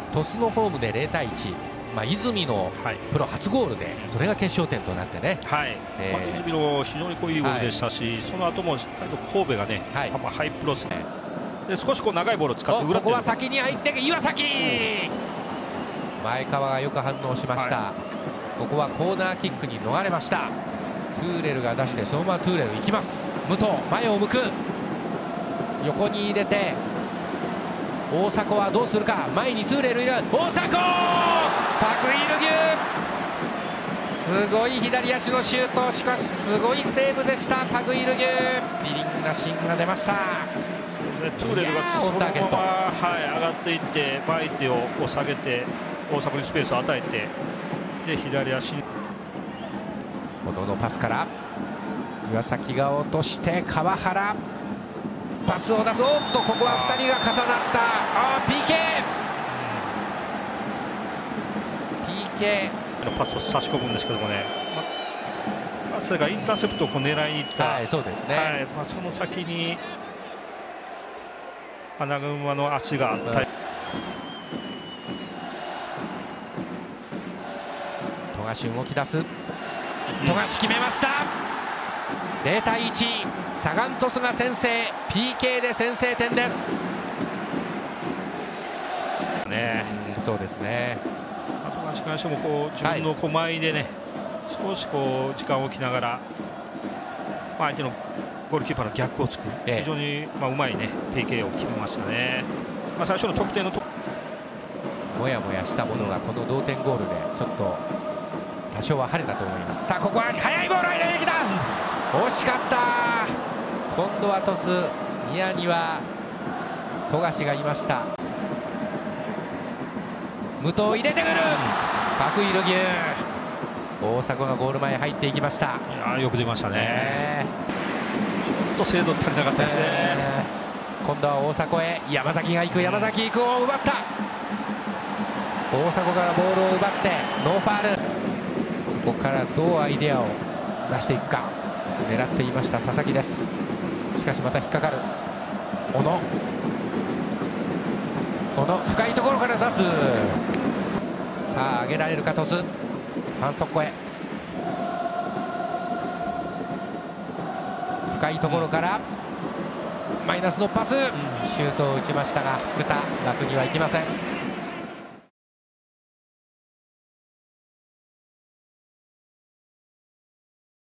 鳥栖のホームで0対1、泉のプロ初ゴールでそれが決勝点となってね、 泉の非常にいいゴールでしたし、その後もしっかりと神戸がね、ハイプロスで少し長いボールを使ってここは先に入って岩崎、前川がよく反応しました。ここはコーナーキックに逃れました。トゥーレルが出してそのままトゥーレル行きます。武藤前を向く、横に入れて大迫はどうするか、前にトゥーレルいる、大迫パク・イルギュ、すごい左足のシュート、しかしすごいセーブでした。パク・イルギュ、ビリングなシーンが出ました。 トゥーレルがそのまま上がっていって相手を下げて大迫にスペースを与えて、で左足に歩道のパスから岩崎が落として川原パスを出す。ここは2人が重なった。PK のパスを差し込むんですけどもね、パスがインターセプトを狙いにいった、 そうですね、 その先に花熊の足があった、 富樫動き出す、富樫決めました。0対1、サガン鳥栖が先制、 PK で先制点ですね。そうですね、 富樫に関しても自分の前でね、少し時間を置きながら、相手のゴールキーパーの逆をつく、非常にうまいね PK を決めましたね。最初の得点のもやもやしたものがこの同点ゴールでちょっと多少は晴れたと思います。さあここは速いボールが入れてきた、惜しかった。今度は鳥栖、宮には富樫がいました。武藤入れてくる、パク・イルギュ、大迫がゴール前入っていきました。 よく出ましたね。ちょっと精度足りなかったですね。 今度は大迫へ、山崎が行く、山崎行くを奪った。大迫からボールを奪ってノーファール。ここからどうアイデアを出していくか狙っていました佐々木です。しかしまた引っかかる。小野深いところから出す。さあ上げられるか鳥栖、反則越え、深いところからマイナスのパス、シュートを打ちましたが福田、楽にはいきません。